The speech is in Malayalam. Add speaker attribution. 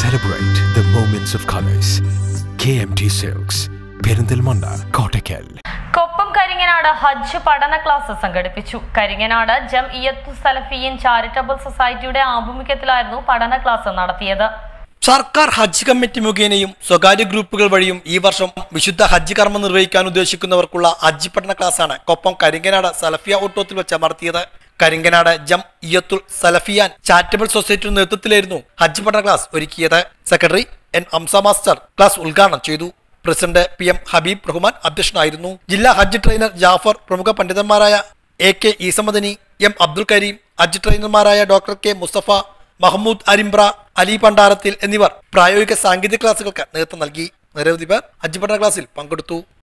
Speaker 1: Celebrate the moments of colors. KMT Silks, Perinthalmanna, Kottakkal.
Speaker 2: Koppam Karinganad ഹജ്ജ് പഠന ക്ലാസ് സംഘടിപ്പിച്ചു. കരിങ്ങനാട് ജംഇയ്യത്തു സലഫിയ്യൻ ചാരിറ്റബിൾ സൊസൈറ്റിയുടെ ആഭിമുഖ്യത്തിലായിരുന്നു പഠന ക്ലാസ് നടത്തിയത്.
Speaker 3: സർക്കാർ ഹജ്ജ് കമ്മിറ്റി മുഖേനയും സ്വകാര്യ ഗ്രൂപ്പുകൾ വഴിയും ഈ വർഷം വിശുദ്ധ ഹജ്ജ് കർമ്മം നിർവഹിക്കാൻ ഉദ്ദേശിക്കുന്നവർക്കുള്ള ഹജ്ജ് പഠന ക്ലാസ്സാണ് കൊപ്പം കരിങ്ങനാട് സലഫിയ ഓട്ടോത്തിൽ വെച്ച് നടത്തിയത്. കരിങ്കനാട് ജംഇയ്യത്തുൽ സലഫിയാൻ ചാരിറ്റബിൾ സൊസൈറ്റിയുടെ നേതൃത്വത്തിലായിരുന്നു ഹജ്ജ് പഠന ക്ലാസ് ഒരുക്കിയത്. Secretary N Amsa master class ഉദ്ഘാടനം ചെയ്തു. പ്രസിഡന്റ് PM ഹബീബ് റഹ്മാൻ അധ്യക്ഷനായിരുന്നു. ജില്ലാ ഹജ്ജ് ട്രെയിനർ ജാഫർ, പ്രമുഖ പണ്ഡിതന്മാരായ AK ഈസമദനി, M അബ്ദുൽ കരീം, ഹജ്ജ് ട്രെയിനർമാരായ ഡോക്ടർ K മുസ്തഫ, മഹമ്മൂദ് അരിമ്പ്ര, അലി പണ്ടാരത്തിൽ എന്നിവർ പ്രായോഗിക സാങ്കേതിക ക്ലാസുകൾക്ക് നേതൃത്വം നൽകി. നിരവധി പേർ ഹജ്ജ് പഠന ക്ലാസ്സിൽ പങ്കെടുത്തു.